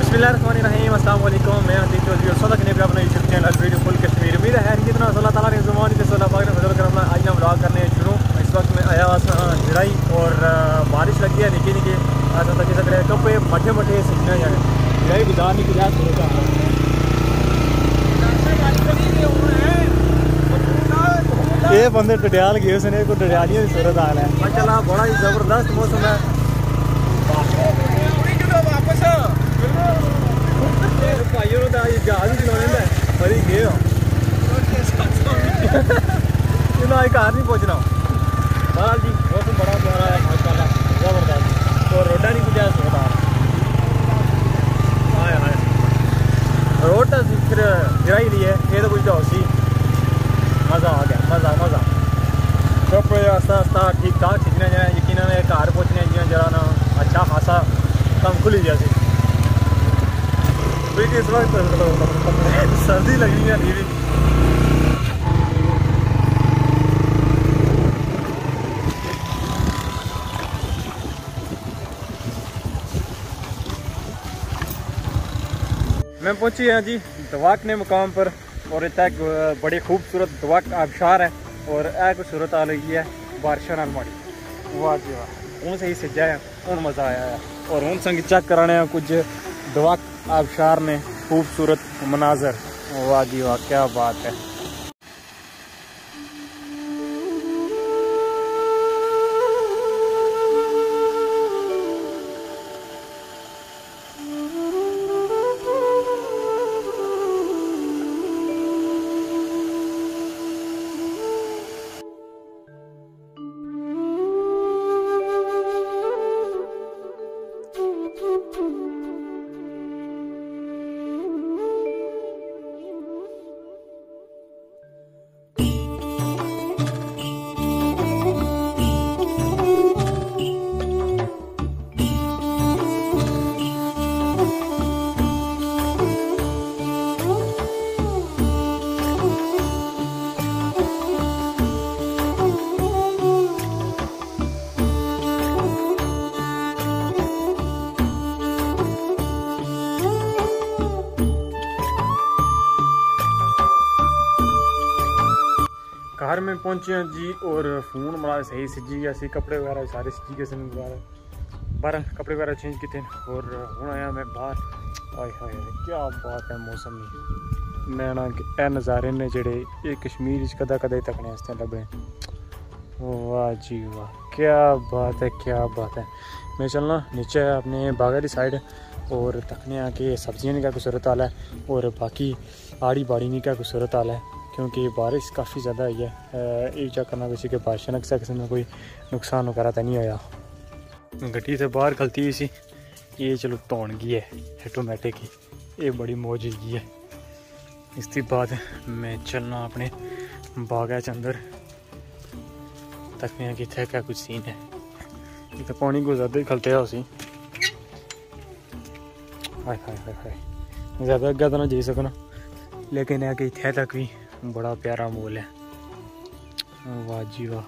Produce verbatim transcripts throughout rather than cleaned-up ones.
बिस्मिल्लाहिर्रहमानिर्रहीम, अस्सलाम वालेकुम। मैं अतीक चौधरी और सदा कने अपना YouTube channel video full Kashmir. उम्मीद है कि इतना अल्लाह ताला ने ज़ुबान के सोलह पाक ने फजल करना। आज ना व्लॉग करने शुरू। इस वक्त मैं आया जिराई और बारिश लगी है निकी निकी आज तक सक रहे कपड़े मठे मठे सीखने जाए जिराई गुजार नहीं किया थोड़ा ये बंदे डडियाल गए उसने कोई डडियालियों की सूरत हाल है माशाल्लाह। बड़ा ही ज़बरदस्त मौसम है। भाइयों का जहाज चलाने बड़ी गए घर नहीं पहुँचना। बहरहाल जी मौसम बड़ा प्यारा है माशाल्लाह, ज़बरदस्त। और रोडा नहीं कुछ सोता हाय हाय रोड तो फिर गिरा ही नहीं है ये तो कुछ तो सी मज़ा आ गया मज़ा मज़ा। कपड़े आस्ता आस्ता ठीक ठाक खींचने जाए यकीन घर पहुँचने जियां जरा ना अच्छा खासा कम खुली जैसे इस वक्त सर्दी लगी है अभी भी। मैं पहुंची है जी दवाक ने मुकाम पर और इतना बड़ी खूबसूरत दवाक आबशार है और यह कुछ सूरत आ रही है बारिश नाल माड़ी वाह जी वाह। हूँ सही सजा है हूँ मज़ा आया है और हूँ संग चेक कराने कुछ दवाक आबशार ने खूबसूरत मनाजर। वाह जी वाह क्या बात है। घर में पहुंचे हैं जी और फोन हमारा सही सजी गया सी कपड़े वगैरह सारे सजी गए सन बारह कपड़े वगैरह चेंज किए और हूँ आया मैं बाहर। हाय हाय क्या बात है मौसम में मैं ना ए नज़ारे ने जेड़े ये कश्मीर कदा कदा तकने वास्ते लभे। वाह जी वाह क्या बात है क्या बात है। मैं चलना नीचे अपने बागा की साइड और तकने आके सब्जियां नहीं क्या कुछ सूरत हाल है और बाकी आड़ी बाड़ी नहीं क्या कुछ सूरत हाल है क्योंकि बारिश काफ़ी ज़्यादा आई है। ये चेक करना किसी के बारिश नक्शा किसी में कोई नुकसान वगैरह तो नहीं होया। गड्डी से बाहर खलती हुई सी ये चलो धोन गई है ऑटोमैटिक ही ये बड़ी मौज गई है। इसके बाद मैं चलना अपने बागा च अंदर तकने कि इतना क्या कुछ सीन है। ये तो पानी को ज़्यादा ही खलते है उसी हाय हाय हाय हाय ज़्यादा अग्गे तो ना जी सकना लेकिन है कि इतने तक भी बड़ा प्यारा मोल है। वाह जी वाह।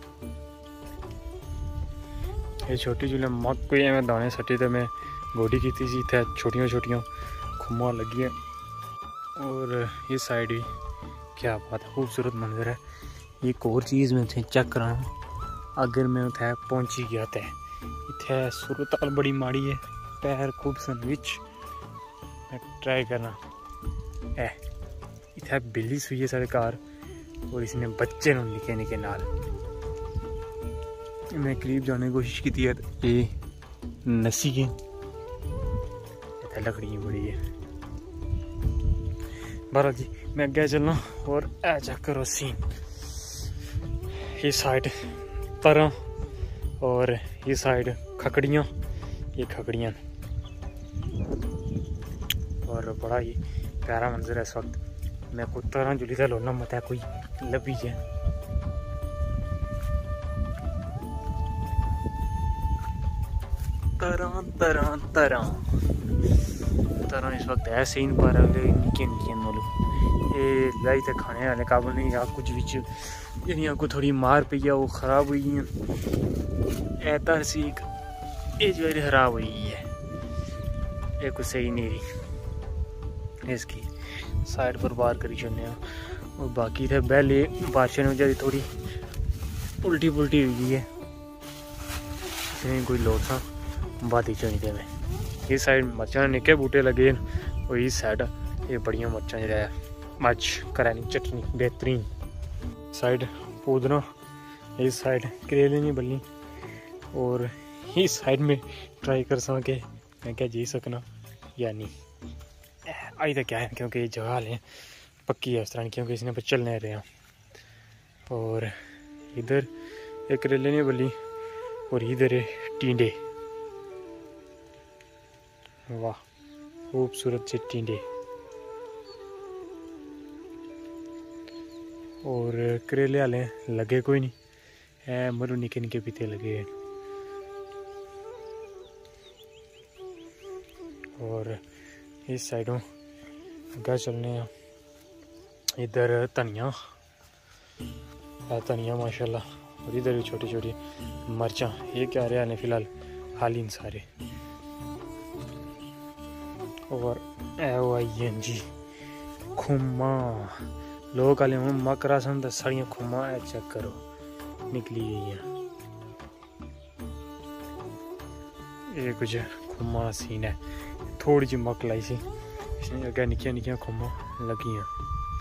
ये छोटी जुले मक कोई एवं दाने सट्टी तो मैं गोडी की थी इतने छोटिया छोटिया खुम्मा लगी है और ये साइड भी क्या बात है खूबसूरत मंजर है। एक और चीज़ मैं उसे चेक करा अगर मैं उठे पहुंची गया तो इतने सूरत हाल बड़ी माड़ी है पैर खूब सैंडविच मैं ट्राई करना है। इतना बिल्ली सुई है सारे घर और इसने बच्चे ने निके निके नाल मैं करीब जाने की कोशिश की थी यार ये नसी है इतना लकड़ी बड़ी है। बहरहाल जी मैं अगे चलना और ए चेक करो सीन ये साइड तरह और ये साइड खकड़ियाँ ये खकड़ियाँ और बड़ा ही प्यारा मंजर है इस वक्त। मैं को तरह जुली था लोना मत है कोई लभी है तरह तरह तरह तरह इस वक्त है सीन पर निके निके मालूम ये लाई तो खाने वाले काबल नहीं या कुछ बिच जड़ियाँ को थोड़ी मार पई है वो खराब हुई हैं ऐतर सीख ये जो खराब हुई है ये कुछ सही नहीं रही, इसकी साइड पर बार करी चुने और बाकी थे पहले बारिश में जाती थोड़ी उल्टी पुल्टी हुई है, इसमें कोई लोट सा बाती चुनी थे मैं। इस साइड मर्चा निके बूटे लगे और इस साइड ये बढ़िया मर्चा जो है मर्च करानी चटनी बेहतरीन। साइड पुदना, इस साइड करेले नहीं बल्ली और इस साइड में ट्राई कर सके मैं क्या जी सकना या नहीं। आई तो क्या है क्योंकि ये जगह ले पक्की है इस तरह, क्योंकि इसने पर चल नहीं रहे हैं। और इधर एक करेले नहीं बल्ली और इधर है टींडे, वाह खूबसूरत से टींडे। और करेले वाले लगे कोई नहीं है, मरु निके निके पीते लगे हैं। और इस साइडों अगर चलने हैं, इधर धनिया धनिया माशाल्लाह, और इधर भी छोटी छोटी मर्चा। ये क्या रहा है फिलहाल हालिन सारे। और आई जी खुम्मा, लोग आले हूँ मकरा सन तो साड़ियाँ खुम्मा है, चेक करो निकली गई हैं। ये कुछ खुम्मा सीन है, थोड़ी जी मक लाई सी, इसमें अगर निकिया निकिया खुम्मा लगी हैं।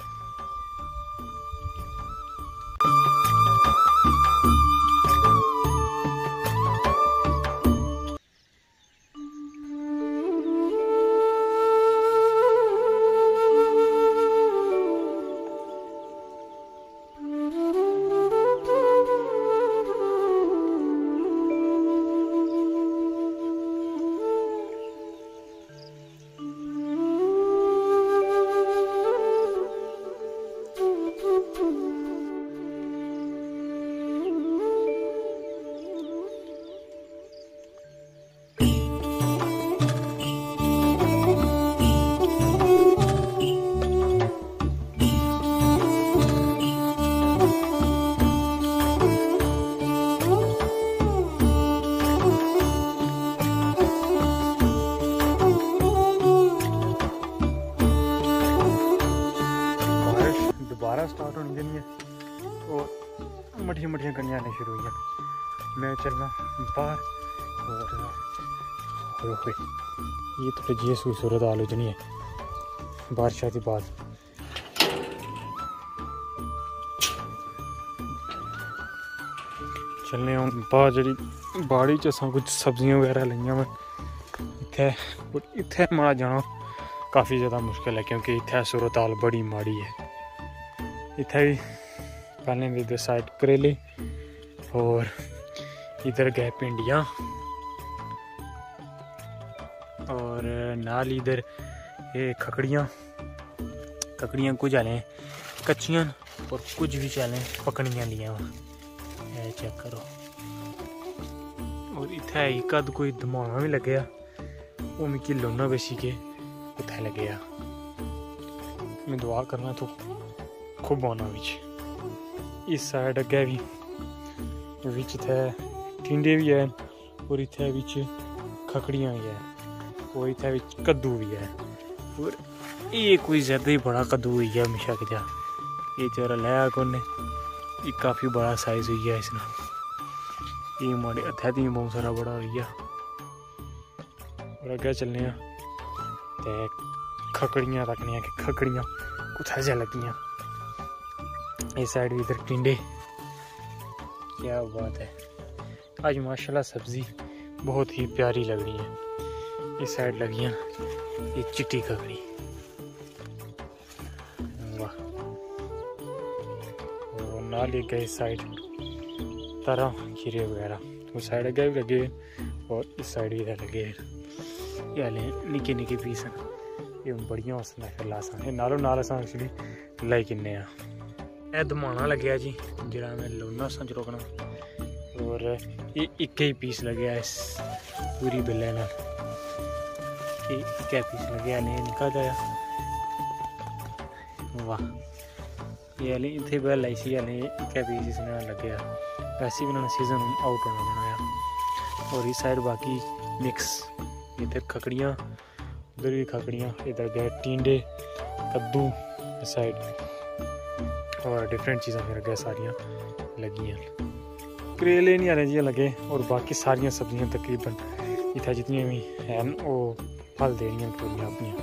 स्टार्ट होने देनी है और मठिया मठिया कनियाँ आने शुरू हुई हैं। मैं चलना बाहर और ये तो जी सुई सूरत हाल हो है बारिश के बाद। चलने हूँ बाहर, जी बाड़ी च असां कुछ सब्जियां वगैरह लियां मैं इत्थे, इत्थे माड़ा जाना काफ़ी ज़्यादा मुश्किल है क्योंकि इत्थे सूरत हाल बड़ी माड़ी है। इत्थे भी पहले इधर साइड करेले और इधर गए भिंडियाँ और नाल इधर ये खकड़ियाँ खकड़ियाँ कुछ आले कच्चियाँ और कुछ भी चालें पकड़ियाँ लिया ये चेक करो। और इत्थे एक अद कोई धमाना भी लगे वो मिकी लोना बेसी के उत्थे लगे। मैं दुआ करना तो खूब आना बिच इस साइड अगे भी बिच थे टिंडे भी है और इत्थे बिच खकड़ियाँ भी है और इत्थे बिच कद्दू भी है। और ये कोई ज़्यादा ही बड़ा कद्दू हुई है मिशक जा, ये चेहरा लाया कौन ने, ये काफ़ी बड़ा साइज हुई है इसने, ये माड़े हथे दी बहुत सारा बड़ा हुई है। और अगे चलने ते खकड़ियाँ रखनिया कि खकड़ियाँ कुछ जा लगियाँ। इस साइड भी इधर टिंडे, क्या बात है आज माशाल्लाह सब्जी बहुत ही प्यारी लग रही है। इस साइड लगियाँ ये चिट्टी खकड़ी, वाह। और नाल एक गए साइड तरह खीरे वगैरह, उस साइड अगे भी लगे और इस साइड भी लगे। ये हाले निके निके पीस हैं, ये बढ़िया हौसला फिर लासा ये नालों नाल असां एक्चुअली लाई किन्ने आ। यह धमाना लगे जी जरा मैं लोना सा च रोकना और ये एक ही पीस लगे इस पूरी बिल्ले ना, ये एक पीस लगे ने निका जाया, वाह। ये हले इतने बेल लाई सी हले एक पीस इसने लगे वैसे भी उन्होंने सीजन आउट होना बनाया। और इस साइड बाकी मिक्स इधर खकड़ियाँ उधर भी खकड़ियाँ, इधर गए टींडे, कद्दू इस साइड और डिफरेंट चीज़ें फिर गए सारियाँ लगी हैं। करेले नहीं आ रहे जी लगे और बाकी सारियाँ सब्जियाँ तकरीबन इतना जितनी भी हैं वो फल दे रही हैं पूरी अपनी।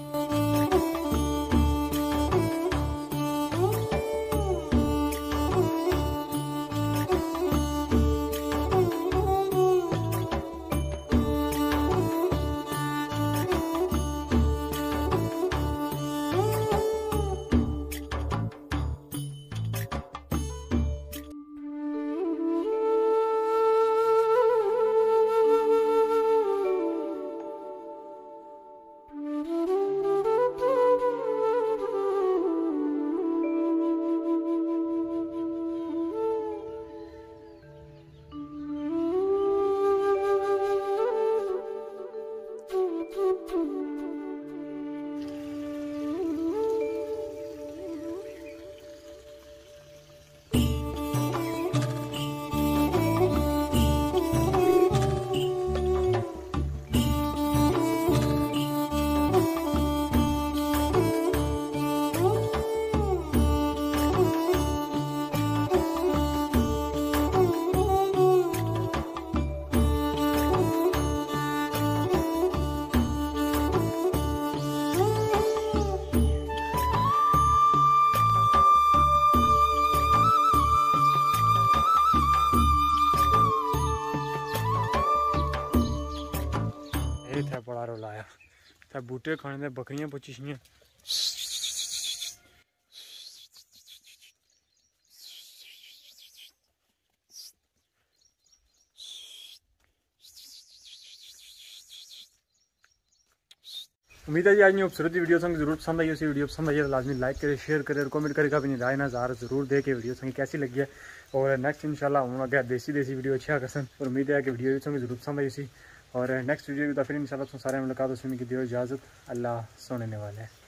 बड़ा रोला आया था बूटे खाने दे बकरियां पुछियां उम्मीद है जी आज नहीं खूबसूरत वीडियो संग जरूर पसंद आई। उसी वीडियो पसंद आई तो लाजमी लाइक करे, शेयर करे और कमेंट करके अपनी राय नज़ार जरूर दे के वीडियो संग कैसी लगी है। और नेक्स्ट इंशाल्लाह हम अगर देसी देसी वीडियो अच्छा कसन और उम्मीद है कि वीडियो संग जरूर पसंद आई उसी। और नेक्स्ट वीडियो तो फिर इंशाल्लाह सारे मुलाकात उसमें की दियो इजाज़त। अल्लाह सोने वाला है।